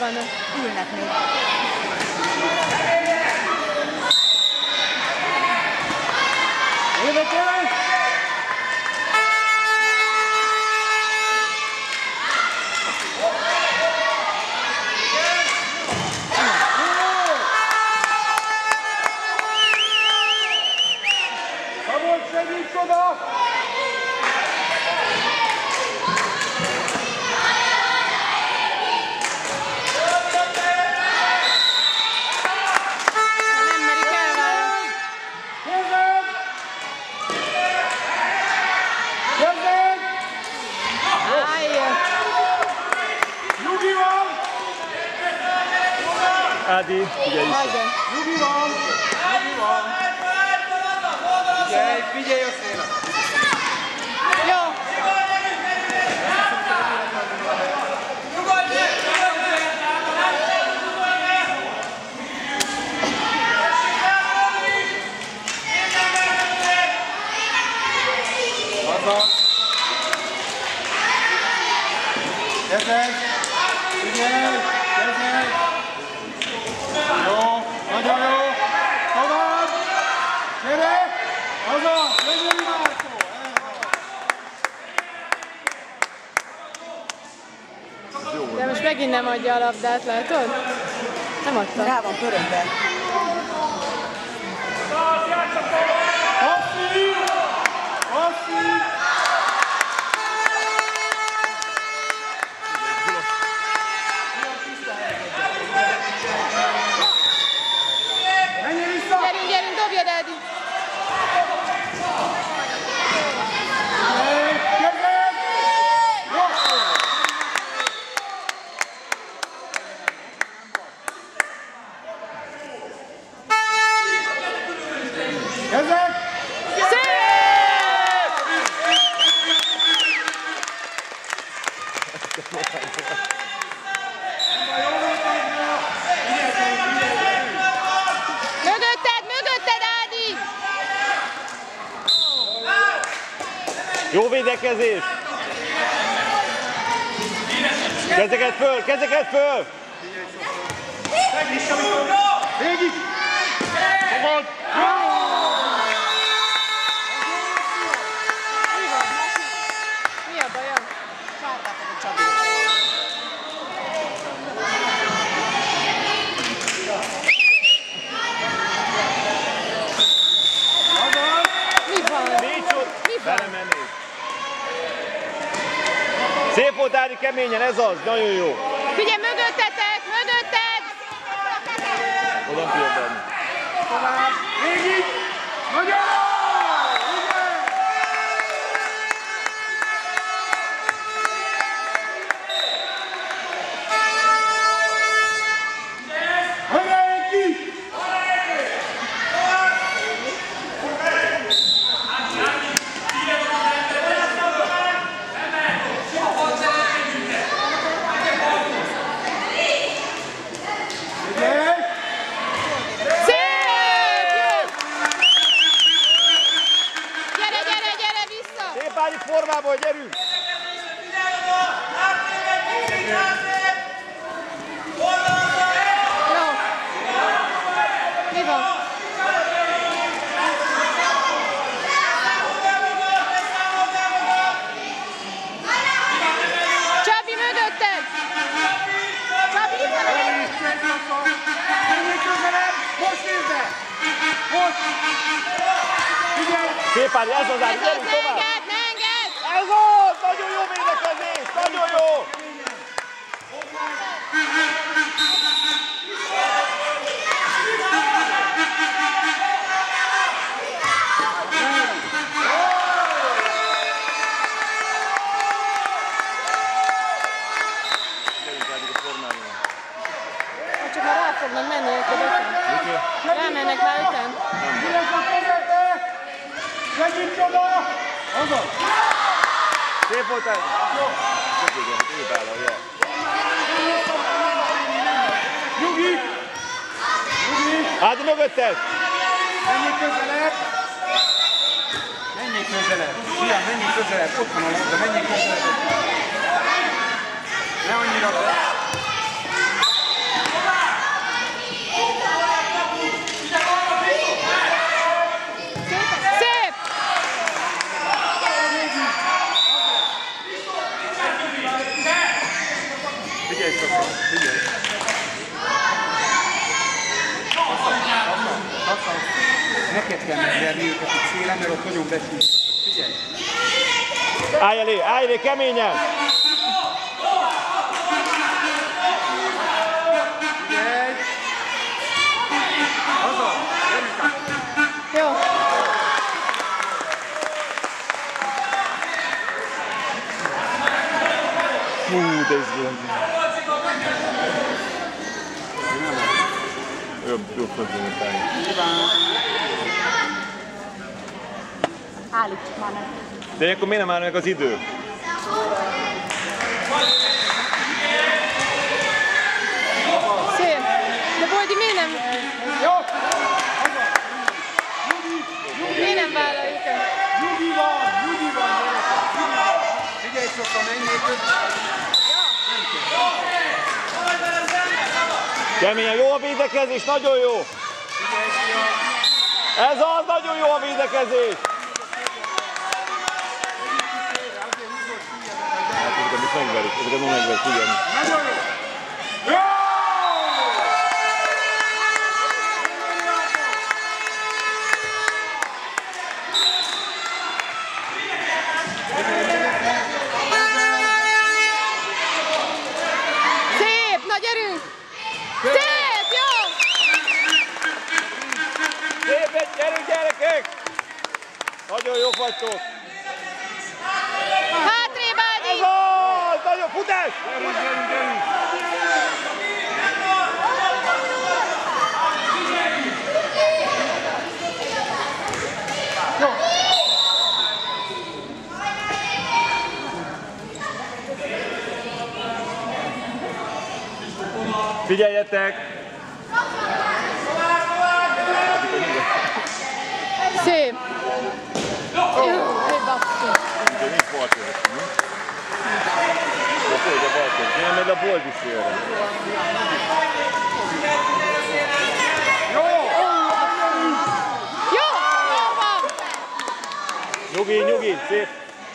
vannak? Ülnek még. Segíts oda! Nem merik elválni. Kezdem! Kezdem! Állj! Nyugi van! Ádi, figyelj vissza! Nyugi van! Nyugi van! Figyelj, figyelj a szélre! Jó! Haza! Kezdem! Figyelj! Kezdem! Jó! Nagyon jó! Tovább! Gyere! Haza! Legyen Márkó! De most megint nem adja a labdát, látod? Nem adta. Rá van pörögve. Passzív! Passzív! Menjél vissza! Gyerünk, gyerünk, dobjad, Ádi! Kezdem! Jó! Kezdem! Mögötted, mögötted, Ádi! Jó védekezés! Kezeket föl, kezeket föl! Végig! Fogod! Mi a baja? Mi van? Nincs ott! Mi van? Belemennék! Szép volt, Ádi, keményen, ez az, nagyon jó! Figyelj, mögöttetek, mögötted! Oda kérdem. Tovább! Végig! Nagyon jó! Hajrá, ki! Figyelj! Szép! Gyere, gyere, gyere vissza! Szép Ádi formából, gyerünk! Jó. Mi van? Csabi, mögötted! Csabi, itt van a Menjél közelebb! Most nézd be! Most! Figyelj! Szép Ádi, ez az Ádi, Ez az, gyerünk ne tovább! engedd, ne engedd! Ez az! Nagyon jó védekezés! Nagyon jó! Gyerünk Ádi, a formájára. Csak ha rá fognak menni, akkor öten. Rámennek már öten. Gyerek a kezedbe! Segíts oda! Haza! Szép volt ez? Köszönjük, hogy ő vállalja. Nyugi! Nyugi! Ádi mögötted! Menjél közelebb! Menjél közelebb! Fiam, menjél közelebb! Ott van a labda, menjél közelebb! Ne annyira be! verni őket itt szélen, mert ott nagyon besúsztatok. Figyelj! Állj elé, keményen! Figyelj! Haza! Gyerünk át! Jó. Hú, de izgalmas. Jobb fordulni felé. Állítsuk már meg. De akkor miért nem áll meg az idő? Szép. De Boldi, miért nem... Jó! Miért nem vállaljuk el? Nyugi van, gyerekek! Nyugi van! Figyelj, szokta, menjél Keményen, jó a védekezés, nagyon jó! Ez az, nagyon jó a védekezés! Hát ezeket most megverik, ezeket most megverik, figyelni. Nagyon jó! Jó! Szép, na gyerünk! Szép, jó! Szép, gyerünk gyerekek! Nagyon jók vagytok! Hátrébb, Ádi! Ez az! Nagyon futás! Gyerünk! Figyeljetek! Szép! Egy basszus! De nincs balközött, mi? De balközött, én meg a Boldi félre. Jó! Jó! Jó van! Nyugi, szép!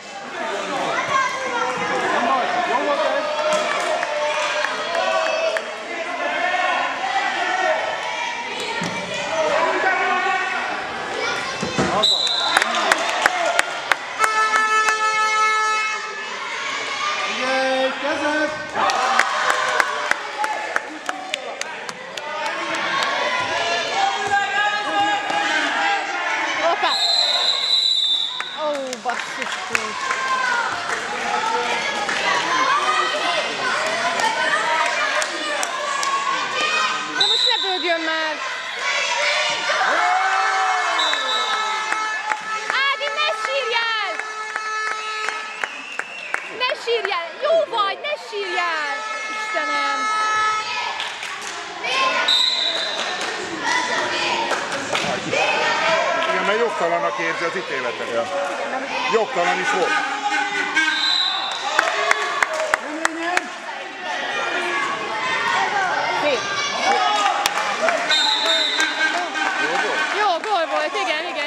Jó volt ez! Haza! Figyelj, kezed! Hoppá! Ó, basszus! De most ne bőgjön már! Ádi, ne sírjál! Ne sírjál! Jó vagy, ne sírjál! Istenem! Igen, mert jogtalannak érzi az ítéletet. Jogtalan is volt. Szép! Jó, gól volt, igen.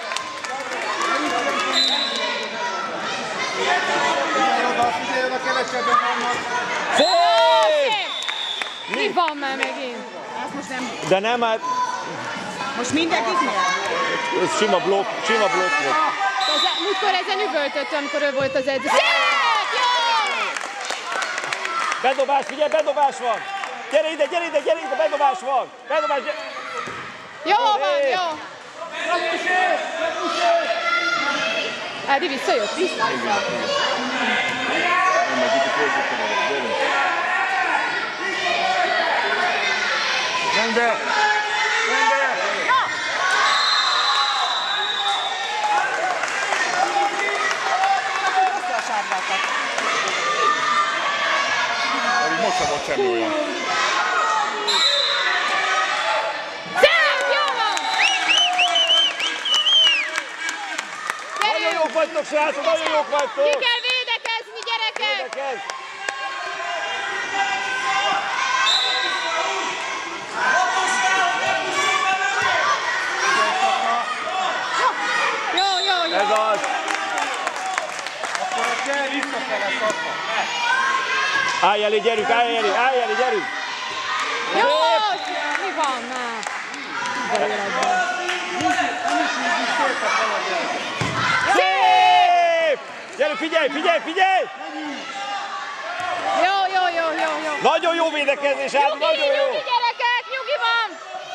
Figyelj oda, kevesebben vannak. Szép! Mi van már megint? De nem, hát Most mindenkit nyer? ez sima blokk volt. Múltkor ezen üvöltött, amikor ő volt az edző. Szép! Jó! Bedobás, figyelj, bedobás van! Gyere ide, bedobás van! Bedobás, gyere! Jó van, jó! Ádi visszajött? Nem megy, itt fölszöktem el, gyerünk! Rendbe! Pedig most sem volt semmi olyan. Szép! Jó van! Nagyon jók vagytok, srácok, nagyon jók vagytok! Ki kell védekezni, gyerekek! Védekezz! Jó. Ez az! Akkor a kell visszafele szakma. Állj elé, gyerünk! Jó! Mi van már? De életben. gyere, figyelj, figyelj, figyelj! Jó. Nagyon jó védekezés, Ági, nagyon jó! Nyugi gyerekek, nyugi van!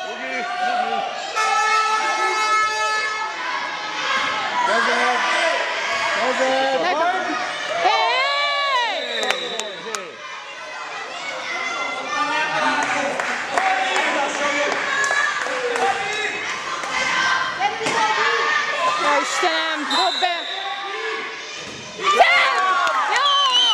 Ja, Istenem, dob be! Jó!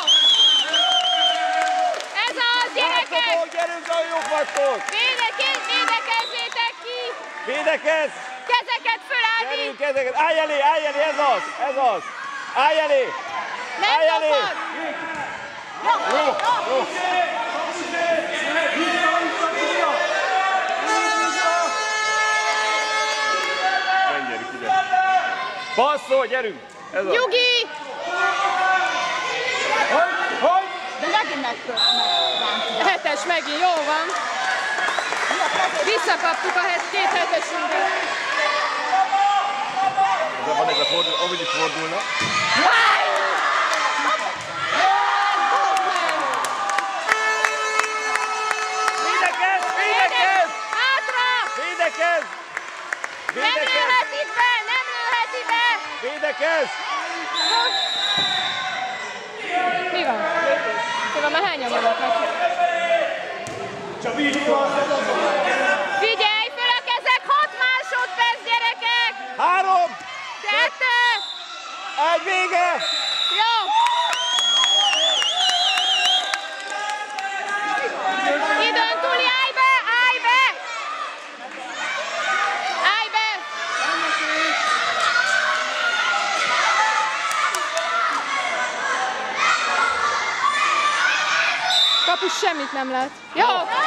Ez az, gyerekek! Gyerünk, nagyon jók vagytok! Védekezzétek ki! Védekezz! Kezeket föl, Ági! Gyerünk, kezeket! Állj elé, ez az! Állj elé! Nem Állj elé! dobod! Gyerünk ide! Passzol, gyerünk! Ez az! Nyugi! De megint megrántja. Hetes megint, jó van. Visszakaptuk a két hetesünket. Van ez a fordul, ahogy is fordulna. Védekezz! Védekezz! Hátra! Védekezz! Nem lőhet itt be! Nem lőhet itt be! Védekezz! Mi van? Tudom, már hányan vannak neki? Figyelj, föl a kezek! 6 másodperc, gyerekek! 3! 2! 1, vége! Jó! Időn túli, állj be! Állj be! Állj be! Kapus semmit nem lát. Jó!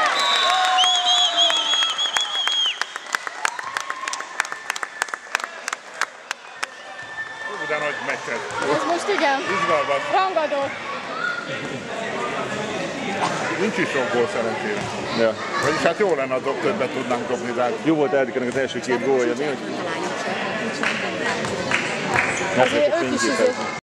De nagy meccset. Ez most igen. Izgalmas. Rangadó. Nincs is sok gól szerencsére. Ja. Vagyis hát jó lenne, ha többet tudnánk dobni, de Jó volt Erdikának az első 2 gólja, mi? Azért ők is